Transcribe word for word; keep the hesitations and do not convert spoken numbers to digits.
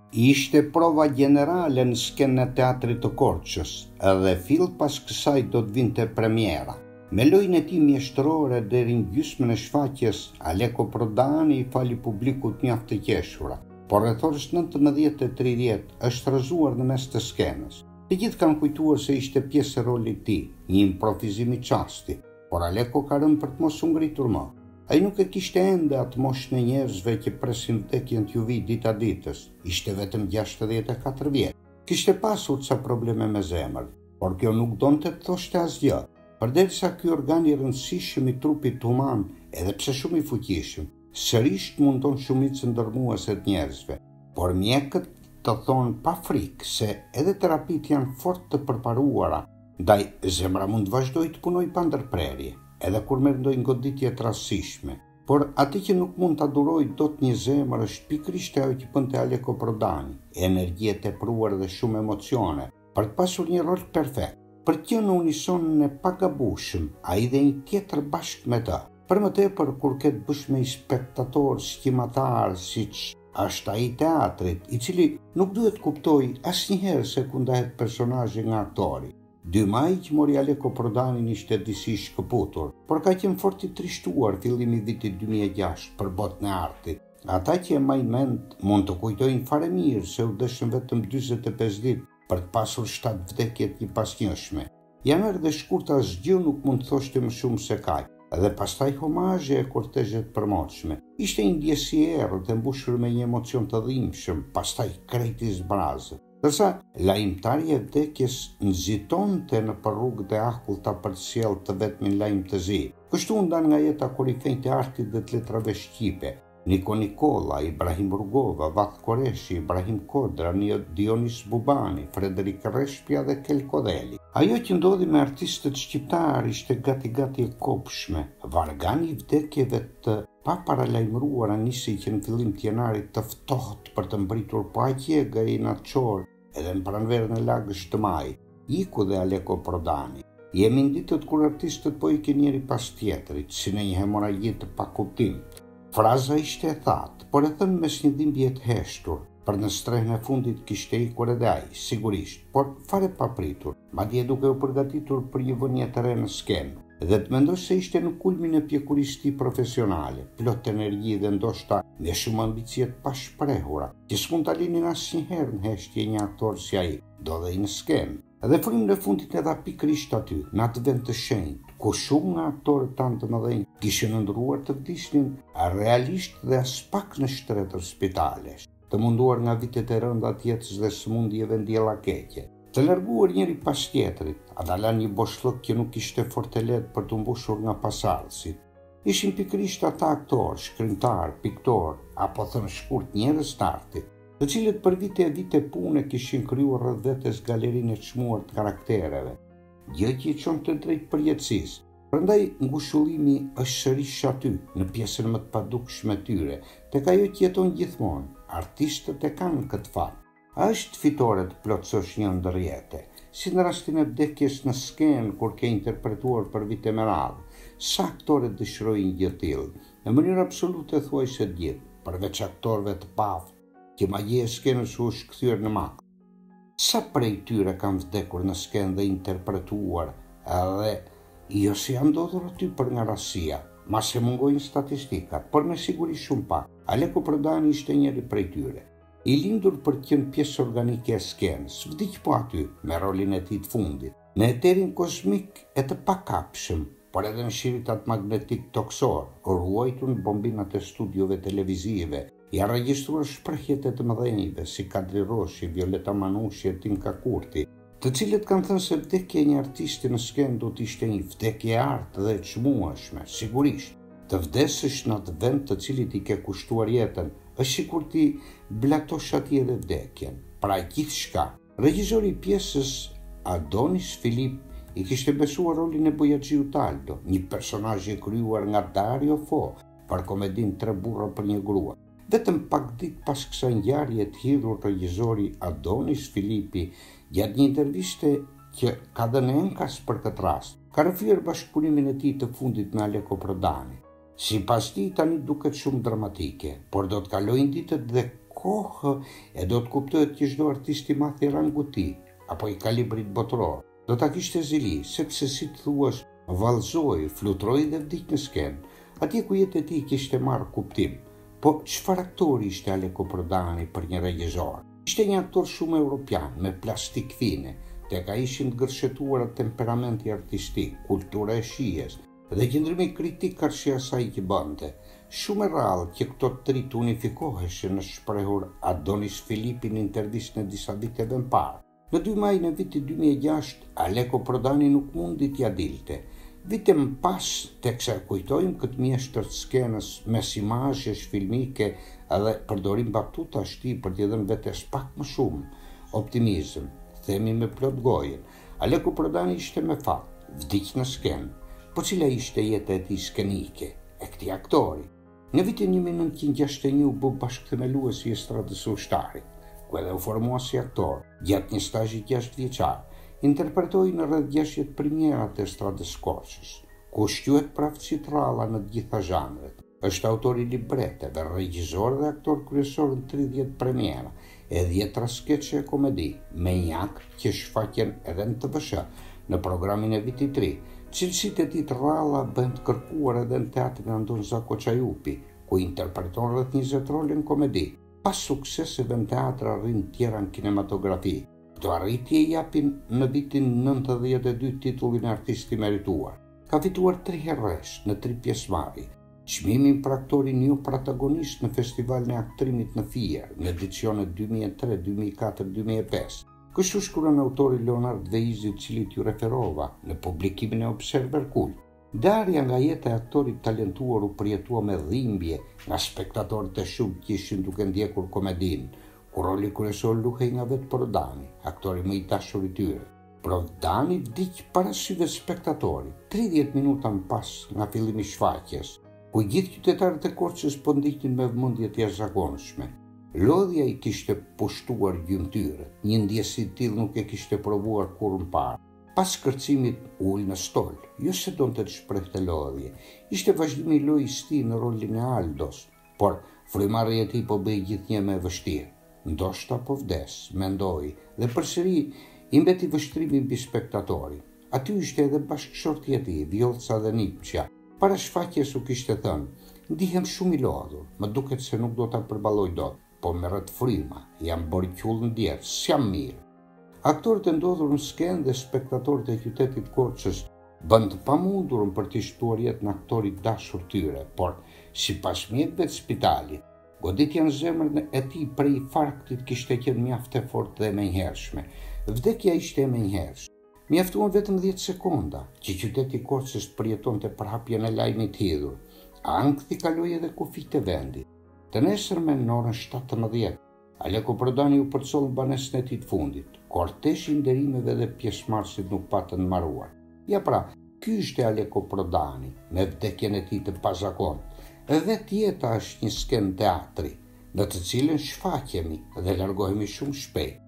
Ishte prova generale në skenën e teatrit të Korçës, edhe fill pas kësaj do të vinte premiera. Me lojën e tij mjeshtërore deri në gjysmën e shfaqjes, Aleko Prodani i fali publikut mjaft të qeshura, por rreth orës nëntëmbëdhjetë e tridhjetë është rrëzuar në mes të skenës. Të gjithë kanë kujtuar se ishte pjesë e rolit të tij, një improvizim i çasti, por Aleko ka rënë për të mos u ngritur më. Ai nuk e kishte ende atë moshën e njerëzve që presin vdekjen t'ju vi dita ditës, ishte vetëm gjashtëdhjetë e katër vjeç. Kishte pasur ca probleme me zemër, por kjo nuk donte të thoshte asgjë, përderisa ky organ i rëndësishëm i trupit human, edhe pse shumë i fuqishëm, sërish mundon shumicën ndërmuese të njerëzve, por mjekët të thonë pa frikë se edhe terapit janë fort të përparuara, ndaj zemra mund të vazhdojë të punojë pa ndërprerje, edhe kur merr ndonjë goditje të rastësishme. Por atë që nuk mund ta durojë dot një zemër është pikërisht ajo që bënte Aleko Prodani, energji e tepruar dhe shumë emocione, për të pasur një rol perfekt, për të qenë në unisonën e pagabueshëm, ai dhe një tjetër bashkë me të. Për më tepër kur ke të bësh me një spektator skimatar siç është ai i teatrit, i cili nuk duhet kuptoj asnjëherë se ku ndahet personazhi nga aktori. dy maj që mori Aleko Prodani ishte disi shkëputur, por ka qenë fort i trishtuar fillimi i vitit dy mijë e gjashtë për botën e artit. Ata që e mbajnë mend mund të kujtojnë fare mirë se u dëshën vetëm dyzet e pesë ditë për të pasur shtatë vdekje të njëpasnjëshme. Janë dhe shkurta asgjë nuk mund të thoshte më shumë se kaq. Dhe pastaj homazhe e kortezhet përmoçme. Ishte një ndjesi e errët e mbushur me një emocion të dhimbshëm, pastaj krejti zbrazët. Dërsa lajmëtarja e vdekjes nxitonte në për rrugët e akullta për të sjellë të vetmin lajm të zi. Kështu u ndan nga jeta korifejt e artit dhe të letrave shqipe, Niko Nikolla, Ibrahim Rugova, Vath Koreshi, Ibrahim Kodra, Dionis Bubani, Frederik Reshpja dhe Kel Kodeli. Ajo që ndodhi me artistët shqiptar ishte gati-gati e kopshme. Vargani i vdekjeve të pa paralajmëruara nisi që në fillim të janarit të ftohtë për të mbritur paqe nga i natçor edhe në pranverën e lagës të majit. Iku dhe Aleko Prodani. Jemi në ditët kur artistët po ikin njëri pas tjetrit, si në një hemoragji të pakuptim. Fraza ishte e thatë, por e thënë mes një dhimbje të heshtur. Për në strehën e fundit kishte ikur edhe ai, sigurisht, por fare papritur, madje duke u përgatitur për një vënie të re në skenë. Dhe të mendosh se ishte në kulmin e pjekurisë tij profesionale, plot energji dhe ndoshta me shumë ambicie të pashprehura, që s'mund ta linin asnjëherë në heshtje një aktor si ai, do dhe i në skenë. Dhe frymën e fundit e dha pikërisht aty, në atë vend të shenjtë, ku shumë nga aktorët tanë të mëdhenj kishin ndruar të vdisnin realisht dhe as pak në shtretër spitalesh, të munduar nga vitet e rënda të jetës dhe sëmundjeve ndjella keqe, të larguar njëri pas tjetrit, adalan një boshllëk që nuk ishte fort e lehtë për të mbushur nga pasardhësit. Ishin pikërisht ata aktor, shkrimtar, piktor, apo thënë shkurt njerëz të artit, të cilët për vite e vite pune kishin krijuar rreth vetes galerinë e çmuar të karaktereve, gjë që i çonte drejt përjetësisë. Prandaj ngushullimi është sërish aty, në pjesën më të padukshme tyre, tek ajo që jeton gjithmonë. Artistët e kanë këtë fat. A është fitore të plotësosh një ndërjete, si në rastin e vdekjes në skenë kur ke interpretuar për vite me radhë. Sa aktorët dëshirojnë gjë të tillë, në mënyrë absolute thuajse të gjithë, përveç aktorëve të paftë, që magjia e skenës u është kthyer në mak. Sa prej tyre kanë vdekur në skenë dhe interpretuar, edhe jo si janë ndodhur aty për nga rasia, mas e mungojnë statistikat, por me siguri shumë pak. Aleko Prodani ishte njëri prej tyre. I lindur për të qenë pjesë organike e skenës, vdiq po aty, me rolin e tij të fundit, në eterin kozmik e të pakapshëm, por edhe në shiritat magnetik toksor, ruajtur në bombinat e studiove televizive, i regjistruar shprehjet e të mëdhenjve si Kadri Roshi, Violeta Manushi e Tinka Kurti, të cilët kanë thënë se vdekja e një artisti në skenë do të ishte një vdekje e artë dhe e çmueshme, sigurisht. Të vdesësh në atë vend të cilit i ke kushtuar jetën, është sikur ti blatosh atje edhe vdekjen. Pra gjithçka. Regjizori i pjesës Adonis Filip i kishte besuar rolin e Bojaxhiu Taldo, një personazh i krijuar nga Dario Fo për komedin Tre burra për një grua. Vetëm pak ditë pas kësaj ngjarje të hidhur regjizori Adonis Filipi, gjatë një interviste që ka dhënë Enkas për këtë rast, ka rrëfyer bashkëpunimin e tij të fundit me Aleko Prodani. Sipas tij tani duket shumë dramatike, por do të kalojnë ditët dhe kohë e do të kuptohet që çdo artist i madh i rangut tij apo i kalibrit botëror do ta kishte zili, sepse si të thuash, vallëzoi, fluturoi dhe vdiq në skenë, atje ku jeta e tij kishte marrë kuptim. Po çfarë aktori ishte Aleko Prodani për një regjisor? Ishte një aktor shumë europian, me plastik fine, tek ai ishin të gërshetuara temperamenti artistik, kultura e shijes dhe qëndrimi kritik karshi asaj që bënte. Shumë e rrallë që këto të tri të unifikoheshin në shprehur Adonis Filipi në intervistë në disa viteve më parë. Në dy maj në vitin dy mijë e gjashtë, Aleko Prodani nuk mundi t'ia dilte. Vite më pas, teksa kujtojmë këtë mjeshtër të skenës mes imazhesh filmike edhe përdorim batuta shti për t'i dhënë vetes pak më shumë optimizëm, themi me plot gojen. Aleko Prodani ishte me fat, vdiq në skenë, po cila ishte jeta e tij skenike, e këtij aktori. Në vitin një mijë nëntëqind e gjashtëdhjetë e një u bë bashkëthemeluesi i estradës së ushtarit, ku edhe u formua si aktor, gjatë një stazhi gjashtë vjeçar. Interpretoi në rreth gjashtëdhjetë premierat e estradës së Korçës, ku ushqyet praftësi të rralla në të gjitha zhanret. Është autor i libreteve, regjisor dhe aktor kryesor në tridhjetë premiera e dhjetra skeçe e komedi, me njak që shfaqen edhe në T V S H në programin e Vitit të Ri. Cilësitë e tij të rralla bëhen të kërkuar edhe në teatrin Andon Zako Çajupi, ku interpreton rreth njëzet role në komedi. Pas sukseseve në teatr arrin tjera në kinematografi. Këto arritje i japin në vitin nëntëdhjetë e dy titullin e artisti merituar. Ka fituar tri herësh në tri pjesëmarrje. Çmimin për aktorin jo protagonist në Festivalin e Aktrimit në Fier në edicionet dy mijë e tre, dy mijë e katër, dy mijë e pesë. Kështu shkruan autori Leonard Veizi, i cili t'ju referova në publikimin e Observer Kult. Darja nga jeta e aktorit talentuar u përjetua me dhimbje nga spektatorët e shumë që ishin duke ndjekur komedinë, ku roli kryesor luhej nga vetë Prodani, aktori më i dashur i tyre. Prodani vdiq para syve spektatorit, tridhjetë minuta më pas nga fillimi i shfaqjes, ku gjithë qytetarët e Korçës po ndiqnin me vëmendje të jashtëzakonshme. Lodhja i kishte pushtuar gjymtyrët, një ndjesi i tillë nuk e kishte provuar kurrë më parë. Pas kërcimit ul në stol, jo se donte të shprehte lodhje, ishte vazhdimi i lojës së tij në rolin e Aldos, por frymarrja e tij po bëi gjithnjë më e vështirë. Ndoshta po vdes, mendoi, dhe përsëri i mbeti vështrimi mbi spektatorin. Aty ishte edhe bashkëshorti i tij, Vjollca dhe Nipçja. Para shfaqjes u kishte thënë: "Ndihem shumë i lodhur, më duket se nuk do ta përballoj dot, po merret fryma, jam borqull në djerë, s'jam mirë." Aktorët e ndodhur në skenë dhe spektatorët e qytetit Korçës bën të pamundurën për t'i shtuar jetën aktorit dashur tyre, por sipas mjekëve të spitalit, goditja në zemrën e tij prej infarktit kishte qenë mjaft e fortë dhe e menjëhershme. Vdekja ishte e menjëhershme. Mjaftuan vetëm dhjetë sekonda që qyteti i Korçës të përjetonte përhapjen e lajmit hidhur. Ankthi kaloi edhe kufijtë e vendit. Të nesërmen në orën shtatëmbëdhjetë, Aleko Prodani u përcoll në banesën e tij të fundit. Korteshi i nderimeve dhe pjesëmarrësit nuk patën mbaruar. Ja pra, ky ishte Aleko Prodani, me vdekjen e tij të pazakontë. Edhe jeta është një skenë teatri, në të cilën shfaqemi dhe largohemi shumë shpejt.